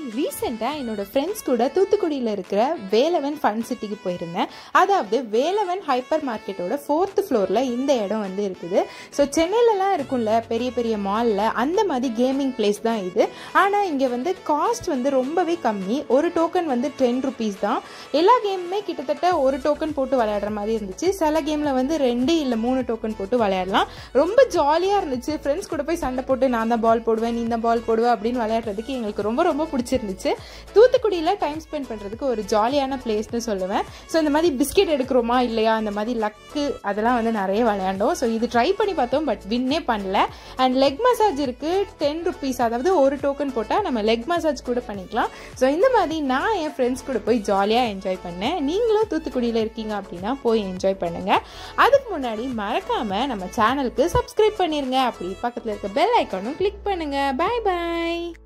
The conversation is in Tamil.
ரீசெண்டா என்னோட ஃப்ரெண்ட்ஸ் கூட தூத்துக்குடியில் இருக்கிற வேலவன் ஃபன் சிட்டிக்கு போயிருந்தேன். அதாவது வேலவன் ஹைப்பர் மார்க்கெட்டோட 4th ஃப்ளோரில் இந்த இடம் வந்து இருக்குது. ஸோ சென்னையிலலாம் இருக்கும்ல பெரிய பெரிய மாலில், அந்த மாதிரி கேமிங் பிளேஸ் தான் இது. ஆனால் இங்கே வந்து காஸ்ட் வந்து ரொம்பவே கம்மி. ஒரு டோக்கன் வந்து 10 rupees தான். எல்லா கேமுமே கிட்டத்தட்ட ஒரு டோக்கன் போட்டு விளையாடுற மாதிரி இருந்துச்சு. சில கேமில் வந்து 2 இல்லை 3 டோக்கன் போட்டு விளையாடலாம். ரொம்ப ஜாலியாக இருந்துச்சு. ஃப்ரெண்ட்ஸ் கூட போய் சண்டை போட்டு நான் தான் பால் போடுவேன், நீ தான் பால் போடுவேன் அப்படின்னு விளையாடுறதுக்கு எங்களுக்கு ரொம்ப ரொம்ப பிடிச்சிருந்துச்சு. தூத்துக்குடியில் டைம் ஸ்பெண்ட் பண்ணுறதுக்கு ஒரு ஜாலியான பிளேஸ்னு சொல்லுவேன். ஸோ இந்த மாதிரி பிஸ்கெட் எடுக்கிறோமா இல்லையா, அந்த மாதிரி லக்கு அதெல்லாம் வந்து நிறைய விளையாண்டோம். ஸோ இது ட்ரை பண்ணி பார்த்தோம், பட் வின்னே பண்ணல. அண்ட் லெக் மசாஜ் இருக்குது 10 rupees, அதாவது ஒரு டோக்கன் போட்டால் நம்ம லெக் மசாஜ் கூட பண்ணிக்கலாம். ஸோ இந்த மாதிரி நான் என் ஃப்ரெண்ட்ஸ் கூட போய் ஜாலியாக என்ஜாய் பண்ணேன். நீங்களும் தூத்துக்குடியில் இருக்கீங்க அப்படின்னா போய் என்ஜாய் பண்ணுங்கள். அதுக்கு முன்னாடி மறக்காமல் நம்ம சேனலுக்கு சப்ஸ்கிரைப் பண்ணிடுங்க. அப்படி பக்கத்தில் இருக்க பெல் ஐக்கானும் கிளிக் பண்ணுங்கள். பாய் பாய்.